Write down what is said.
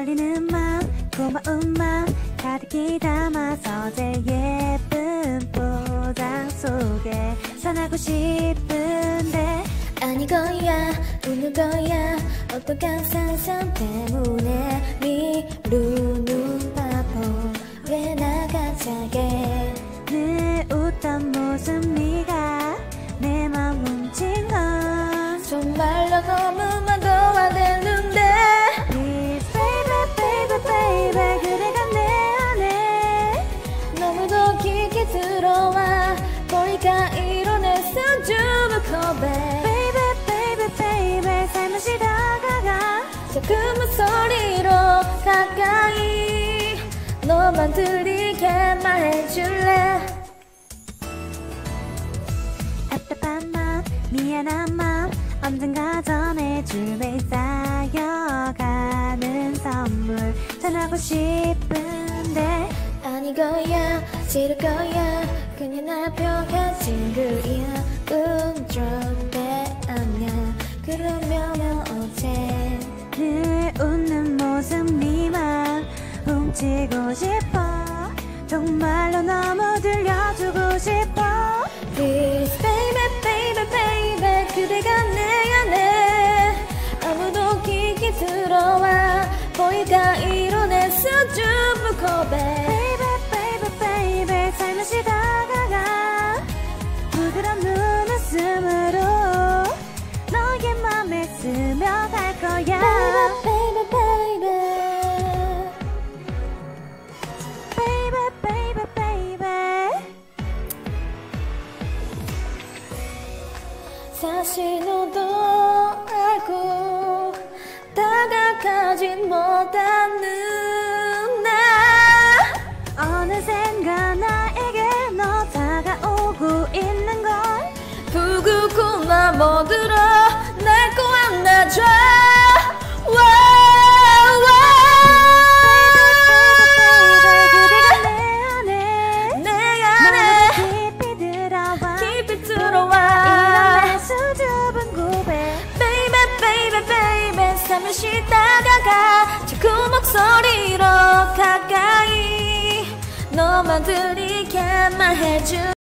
떨리는 맘 고마운 맘 가득히 담아서 제일 예쁜 포장 속에 전하고 싶은데 아니거야 웃는 거야 어떡한 상상 때문에 미루는 바보 왜 나가자게 늘 웃던 모습 네가 내 맘 훔친 건 정말로 너무만 좋아되는데 Please baby baby baby 그대가 내 안에 너무도 깊게 들어와 거리가 이뤄냈어 주부 고백 Baby baby baby 살며시 다가가 조금만 소리로 가까이 너만 들리게 말해줄래 답답한 맘 미안한 맘 언젠가 전해줄 매일 쌓여가는 선물 전하고 싶은데 아니거야 싫을 거야 그냥 나 펴가진 그이야 좋대 아냐 그러면 어째 늘 웃는 모습 네 맘 훔치고 싶어 정말로 너무 들려주고 싶어 Please baby baby baby 그대가 내 안에 아무도 깊게 들어와 거리가 이뤄냈어 주부 고백 Baby baby baby 살며시 다가가 부드러운 눈웃음으로 너의 맘에 스며갈 거야 Baby baby Baby baby baby 사실 너도 알고 다가가진 못하는 나 어느샌가 나에게 너 다가오고 있는 걸 부구구나 뭐들어 날 꼭 안아줘 그대가 내 안에 내 안에 깊이 들어와 깊이 들어와 이런 수줍은 고백 Baby baby baby 잠시 다가가 자꾸 목소리로 가까이 너만 들리게 말해줘